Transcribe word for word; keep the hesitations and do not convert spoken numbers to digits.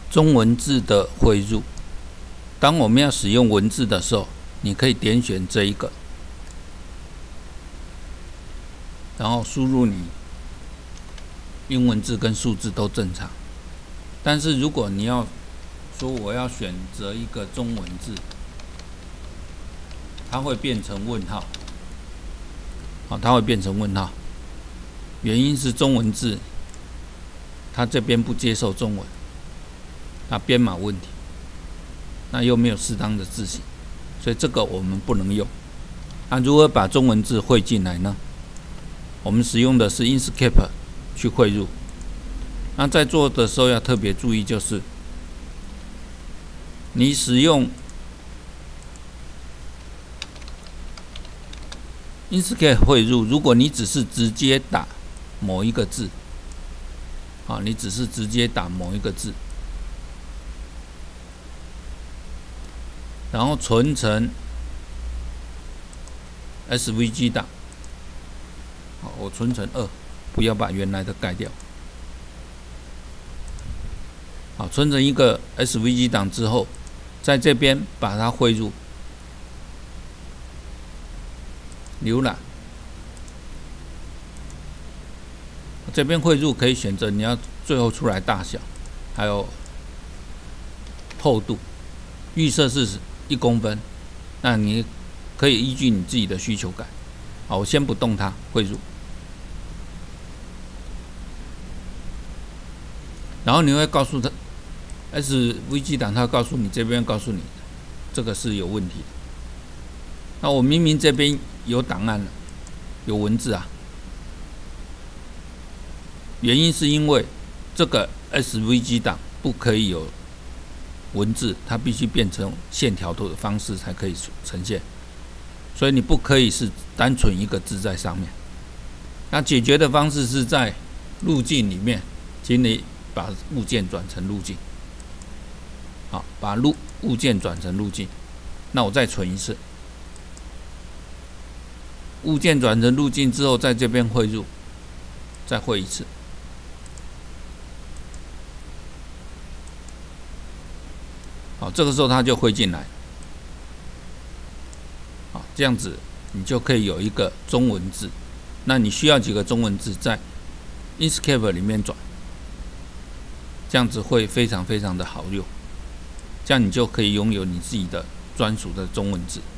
中文字的汇入。当我们要使用文字的时候，你可以点选这一个，然后输入你英文字跟数字都正常。但是如果你要说我要选择一个中文字，它会变成问号，好，它会变成问号。原因是中文字，它这边不接受中文，它编码问题，那又没有适当的字型，所以这个我们不能用。那如何把中文字汇进来呢？我们使用的是 Inkscape 去汇入。那在做的时候要特别注意，就是你使用 Inkscape 汇入，如果你只是直接打某一个字，啊，你只是直接打某一个字，然后存成 S V G 档，好，我存成二，不要把原来的盖掉。好，存成一个 S V G 档之后，在这边把它汇入浏览。这边汇入可以选择你要最后出来大小，还有厚度，预设是一公分，那你可以依据你自己的需求改。好，我先不动它，汇入。然后你会告诉他 S V G 档，它告诉你这边告诉你这个是有问题的。那我明明这边有档案了，有文字啊。原因是因为这个 S V G 档不可以有文字，它必须变成线条图的方式才可以呈现，所以你不可以是单纯一个字在上面。那解决的方式是在路径里面，请你把物件转成路径，好，把路物件转成路径。那我再存一次，物件转成路径之后，在这边汇入，再汇一次。好，这个时候它就汇进来。好，这样子你就可以有一个中文字。那你需要几个中文字在 Inkscape 里面转，这样子会非常非常的好用。这样你就可以拥有你自己的专属的中文字。